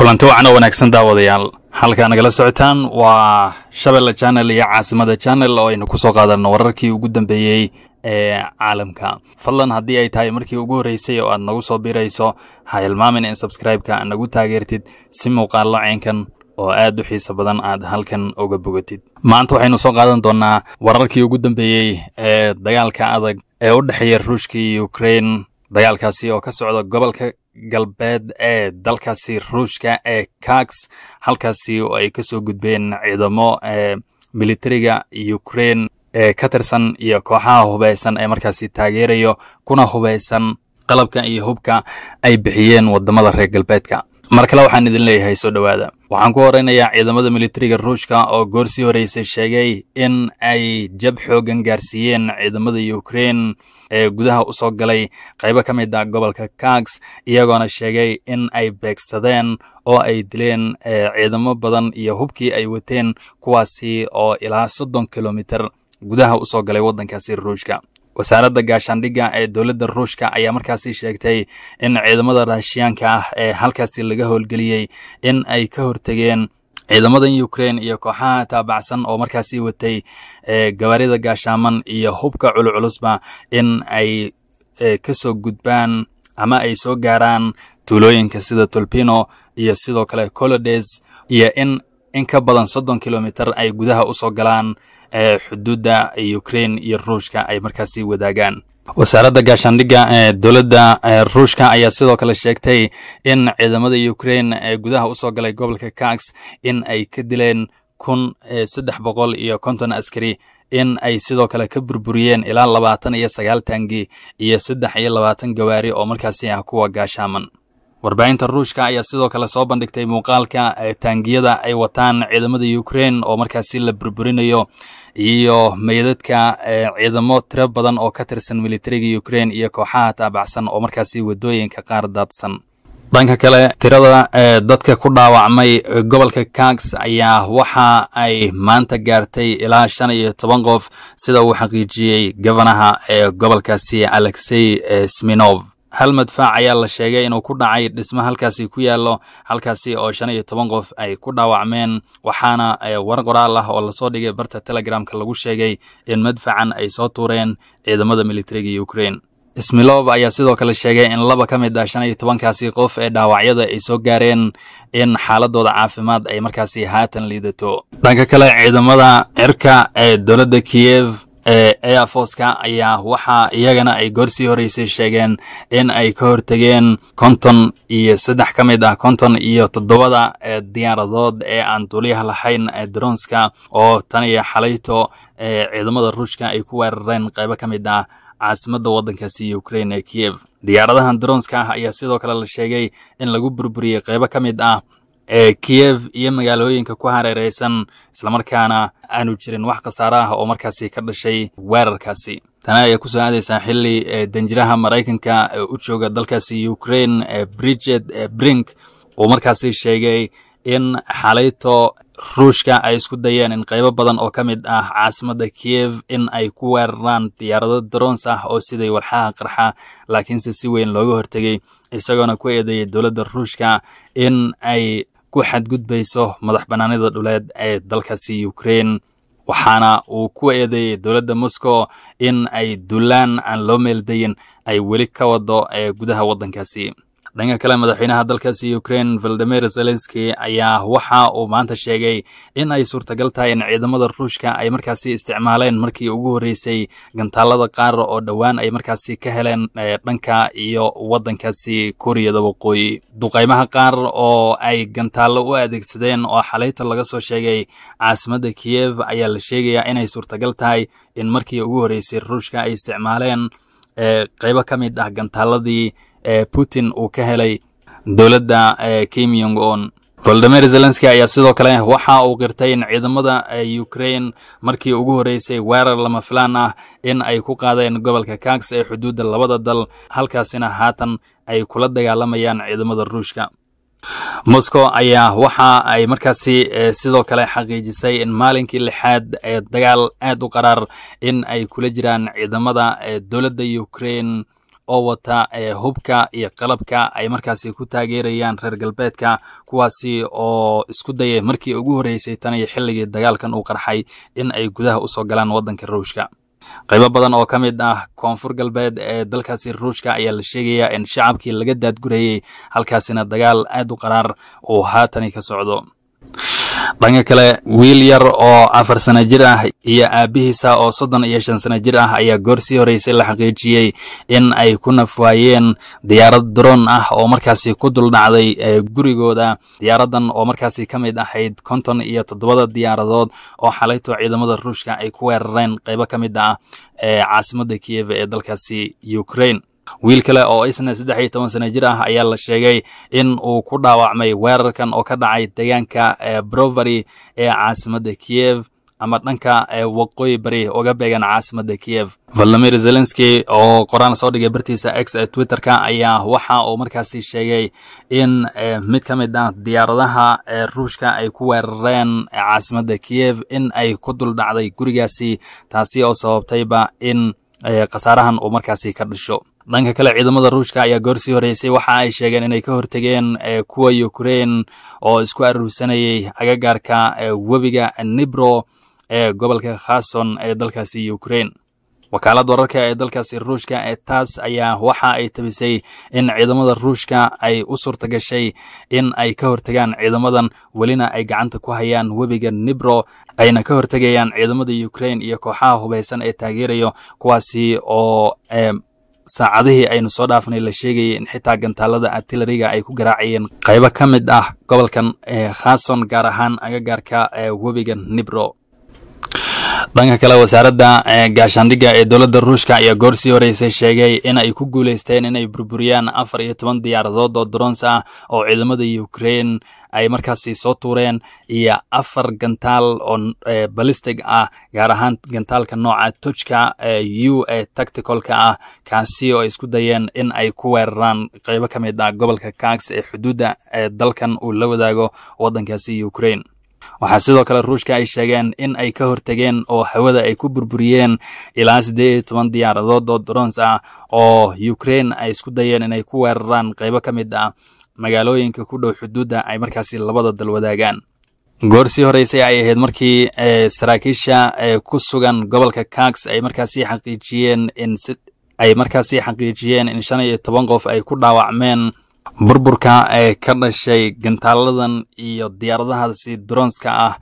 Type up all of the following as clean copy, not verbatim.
kulanti wacan oo wanaagsan daawadayaal halka nagala socotaan waa Shabeelle Channel iyo Caasimada Channel oo aynu ku soo qaadano wararkii ugu dambeeyay ee caalamka. Fadlan haddii ay tahay markii ugu horeysay oo aad nagu soo biirayso ha hilmaamin in subscribe-ka nagu taageertid si muuqaallo ceenkan oo aad u xiiso badan aad halkan uga bogatid. Maanta waxaynu soo qaadan doonaa wararkii ugu dambeeyay ee dagaalka adag ee u dhexeeya Ruushka iyo Ukraine, dagaalkaasi oo ka socda gobolka galbeed ee dalkaasi Ruushka ee Kursk, halkaasi oo ay ka soo gudbeen ciidamo militariga Ukraine ee ka tirsan iyo kooxaha hubeysan ee markaasi taageerayo kuna hubeysan qalabka iyo hubka ay bixiyeen wadamada reer galbeedka. mar kale waxaan idin leeyahay soo dhawaada. waxaan ku horeynayaa ciidamada militariga Ruushka oo goorsi horeysay sheegay in ay jab xoogan gaarsiiyeen ciidamada Ukraine ee gudaha u soo galay qaybo ka mid ah gobolka Kursk, iyagoona sheegay in ay beegsadeen oo ay dileen ciidamo badan iyo hubkii ay wateen, kuwaasi oo ilaa 30 kilomitir gudaha u soo galay wadankaasi Ruushka. wasaaradda gaashaandhigga ee dawladda Ruushka ayaa markaasi sheegtay in ciidamada Raashiyaanka ah ee halkaasi laga howlgeliyay in ay ka hortageen ciidamadan Ukraine iyo kooxaha taabacsan oo markaasi watay gawaarida gaashaaman iyo hubka culculusba in ay ka soo gudbaan ama ay soo gaaraan tuulooyinka sida Tolpino iyo sidoo kale Kolodes, iyo in ka badan 30 kilomitir ay gudaha u soo galaan xuduudda Ukraine iyo Ruushka ay markaasi wadaagaan. wasaaradda gaashaandhigga ee dawladda Ruushka ayaa sidoo kale sheegtay in ciidamada Ukraine ee gudaha u soo galay gobolka Kursk in ay ka dileen 1350 askari, in ay sidoo kale ka burburiyeen ilaa 29 taangi iyo 23 gawaari oo markaasi ah kuwa gaashaaman. warbaahinta Ruushka ayaa sidoo kale soo bandhigtay muuqaalka taangiyada ay wataan ciidamada Ukraine oo markaasi la burburinayo iyo meydadka ciidamo tiro badan oo ka tirsan militariga Ukraine iyo kooxaha taabacsan oo markaasi wadooyinka qaar daadsan. dhanka kale, tirada dadka ku dhaawacmay gobolka Kursk ayaa waxa ay maanta gaartay ilaa 15 qof, sida uu xaqiijiyay gabanaha ee gobolkaasi Alexey Smirnov. hal madfaac ayaa la sheegay inuu ku dhacay dhisma halkaasi ku yaalo, halkaasi oo 15 qof ay ku dhaawacmeen, waxaana war qoraal ah oo la soo dhigay barta Telegramka lagu sheegay in madfacan ay soo tuureen ciidamada militariga Ukraine. Smirnov ayaa sidoo kale sheegay in laba ka mid ah 15kaasi qof ee dhaawacyada ay soo gaareen in xaaladooda caafimaad ay haatan liidato. dhanka kale, ciidamada cirka ee dawladda Kiev Air Force-ka ayaa waxa iyagana ay goorsi horeysay sheegeen in ay ka hortageen 53 ka mid ah 57 diyaaradood ee aan duuliyaha lahayn droneska oo tan iyo xalayto ciidamada Ruushka ay ku weerareen qaybo ka mid ah caasimadda waddankaasi Ukraine ee Kiev. diyaaradahan droneska ayaa sidoo kale la sheegay in lagu burburiyay qaybo ka mid ah Kiev iyo magaalooyinka ku hareeraysan, isla markaana aanu jirin wax khasaare ah oo markaasi ka dhashay weerarkaasi. tani ayaa ku soo aadaysaa xilli danjiraha Mareykanka u jooga dalkaasi Ukraine Bridget Brink uu markaasi sheegay in xalayto Ruushka ay isku dayeen in qaybo badan oo ka mid ah caasimadda Kiev in ay ku weeraraan diyaarado drones ah oo siday walxaha qarxa, laakiinse si weyn looga hortagay, isagoona ku eedeeyay dawladda Ruushka in ay ku xadgudbayso madax banaanida dhuleed ee dalkaasi Ukraine, waxaana uu ku eedeeyay dawladda Moscow in ay duulaan aan loo meeldayin ay weli ka wado gudaha waddankaasi. dhanka kale, madaxweynaha dalkaasi Ukraine Volodymyr Zelensky ayaa waxa uu maanta sheegay in ay suurtagal tahay in ciidamada Ruushka ay markaasi isticmaaleen markii ugu horeysay gantaalada qaar oo dhawaan ay markaasi ka heleen dhanka iyo waddankaasi Kuuriyada Waqooyi. duqeymaha qaar oo ay gantaalo u adeegsadeen oo xalayto laga soo sheegay caasimadda Kiev ayaa la sheegayaa inay suurtagal tahay in markii ugu horeysay Ruushka ay isticmaaleen qaybo ka mid ah gantaaladii Putin uu ka helay dawladda Kim Jong-un. Volodymyr Zelensky ayaa sidoo kale waxa uu qirtay in ciidamada Ukraine markii ugu horeysay weerar lama filaan ah in ay ku qaadeen gobolka Kursk ee xuduudda labada dal, halkaasina haatan ay kula dagaalamayaan ciidamada Ruushka. Moscow ayaa waxa ay markaasi sidoo kale xaqiijisay in maalinkii lixaad ee dagaal aad u qaraar in ay kula jiraan ciidamada dawladda Ukraine oo wata hubka iyo qalabka ay markaasi ku taageerayaan reer galbeedka kuwaasi oo isku dayay markii ugu horeysay tan iyo xilligii dagaalkan uu qarxay in ay gudaha u soo galaan waddanka Ruushka. qaybo badan oo ka mid ah koonfur galbeed ee dalkaasi Ruushka ayaa la sheegayaa in shacabkii laga daadgurayay halkaasina dagaal aad u qaraar uu haatan ka socdo. dhanka kale wiil yar oo 4 sano jir ah iyo aabihiisa oo 35 sano jir ah ayaa goorsii horeysay la xaqiijiyay in ay ku nafwaayeen diyaarad drone ah oo markaasi ku dul dhacday gurigooda. diyaaradan oo markaasi ka mid ahayd 57 diyaaradood oo xalayto ciidamada Ruushka ay ku weerareen qaybo ka mid ah caasimadda Kiev ee dalkaasi Ukraine. wiil kale oo isna 13 sano jir ah ayaa la sheegay in uu ku dhaawacmay weerarkan oo ka dhacay deegaanka Brovary ee caasimadda Kiev ama dhanka waqooyi bari uga beegan caasimadda Kiev. Volodymyr Zelensky oo qoraan soo dhigay bartiisa X ee Twitterka ayaa waxa uu markaasi sheegay in mid ka mid ah diyaaradaha Ruushka ay ku weerareen caasimadda Kiev in ay ku dul dhacday gurigaasi taasi oo sababtayba in qasaarahan uu markaasi ka dhasho. dhanka kale ciidamada Ruushka ayaa goorsii horeysay waxa ay sheegeen inay ka hortageen kuwa Ukraine oo isku aruursanayay agagaarka webiga Dnipro ee gobolka Kherson ee dalkaasi Ukraine. wakaalada wararka ee dalkaasi Ruushka ee TASS ayaa waxa ay tabisay in ciidamada Ruushka ay u suurta gashay in ay ka hortagaan ciidamadan welina ay gacanta ku hayaan webiga Dnipro ayna ka hortagayaan ciidamada Ukraine iyo kooxaha hubeysan ee taageerayo kuwaasi oo saacadihii aynu soo dhaafnay la sheegayay in xitaa gantaalada artilleriga ay ku garaacayeen qaybo ka mid ah gobolkan Kherson gaar ahaan agagaarka webiga Dnipro. dhanka kale wasaaradda gaashaandhigga ee dowladda Ruushka ayaa goorsii horeysay sheegay in ay ku guuleysteen inay burburiyaan 14 diyaaradood oo drones ah oo ciidamada Ukraine ay markaasi soo tuureen iyo 4 gantaal oo ballistic ah gaar ahaan gantaalka nooca Tuchka U ee tacticalka ah kaasi oo isku dayeen in ay ku weeraraan qaybo ka mid ah gobolka Kursk ee xuduudda dalkan uu la wadaago waddankaasi Ukraine. waxaa sidoo kale Ruushka ay sheegeen in ay ka hortageen oo hawada ay ku burburiyeen ilaa 18 diyaaradood oo drones ah oo Ukraine ay isku dayeen inay ku weeraraan qaybo ka mid ah magaalooyinka ku dhow xuduudda ay markaasi labada dal wadaagaan. goorsii horeysay ay ahayd markii saraakiisha ku sugan gobolka Kursk ay markaasi xaqiijiyeen in 15 qof ay ku dhaawacmeen burburka ka dhashay gantaaladan iyo diyaaradahaasi droneska ah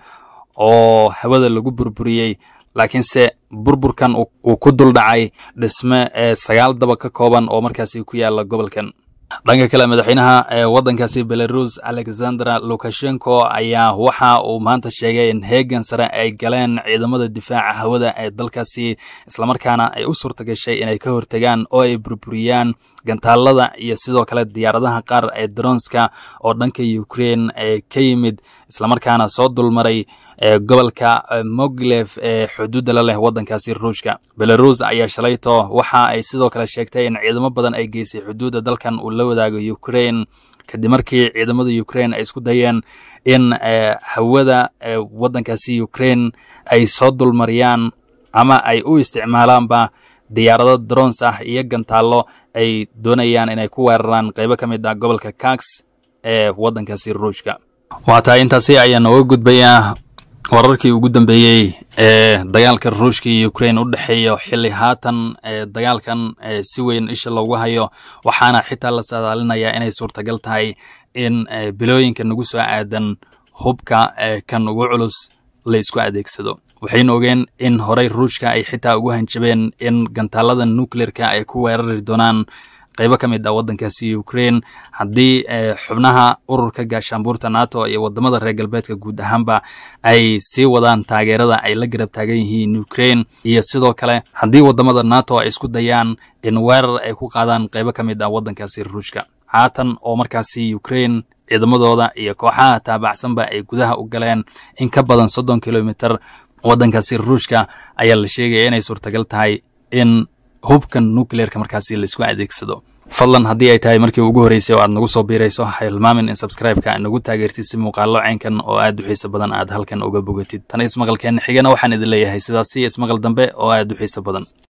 oo hawada lagu burburiyay laakiinse burburkan uu ku dul dhacay dhisme 9 daba ka kooban oo markaasi ku yaala gobolkan. dhanka kale madaxweynaha waddankaasi Belarus Alexander Lukashenko ayaa waxa uu maanta sheegay in heegan sare ay galeen ciidamada difaaca hawada ee dalkaasi isla markaana ay u suurta gashay inay ka hortagaan oo ay burburiyaan gantaalada iyo sidoo kale diyaaradaha qaar ee droneska oo dhanka Ukraine ka yimid isla markaana soo dulmaray gobolka Mogilev ee xuduudda la leh waddankaasi Ruushka. Belarus ayaa shalayto waxa ay sidoo kale sheegtay in ciidamo badan ay geysay xuduudda dalkan uu la wadaago Ukraine kadib markii ciidamada Ukraine ay isku dayeen in hawada waddankaasi Ukraine ay soo dulmariyaan ama ay u isticmaalaanba diyaarado drones ah iyo gantaalo ay doonayaan inay ku weeraraan qaybo ka mid ah gobolka Kursk ee waddankaasi Ruushka. waata intaasi ayaan uga gudbayaa wararkii ugu dambeeyay ee dagaalka Ruushka iyo Ukraine u dhaxeeyo xilli haatan dagaalkan si weyn isha loogu hayo waxaana xitaa la saadaalinayaa inay suurtagal tahay in bilooyinka nagu soo aadan hubka kan ugu culus la isku adeegsado. waxaynu ogeen in horey Ruushka ay xitaa ugu hanjabeen in gantaalada nuclearka ay ku weerari doonaan qaybo ka mid ah waddankaasi Ukraine haddii xubnaha ururka gaashaanbuurta NATO iyo wadamada reer galbeedka guud ahaanba ay sii wadaan taageerada ay la garab taagan yihiin Ukraine iyo sidoo kale haddii wadamada NATO ay isku dayaan in weerar ay ku qaadaan qaybo ka mid ah waddankaasi Ruushka. haatan oo markaasi Ukraine ciidamadooda iyo kooxaha taabacsanba ay gudaha u galeen in ka badan 30 kilomitir waddankaasi Ruushka ayaa la sheegay inay suurtagal tahay in hubkan nuclearka markaasi la isku adeegsado. fadlan haddii ay tahay markii ugu horeysay oo aad nagu soo biirayso ha hilmaamin in subscribe-ka nagu taageertid si muuqaallo caynkan oo aad u xiiso badan aad halkan uga bogatid. tan ismaqalkeen xigana waxaan idin leeyahay sidaas ismaqal dambe oo aad u xiiso badan.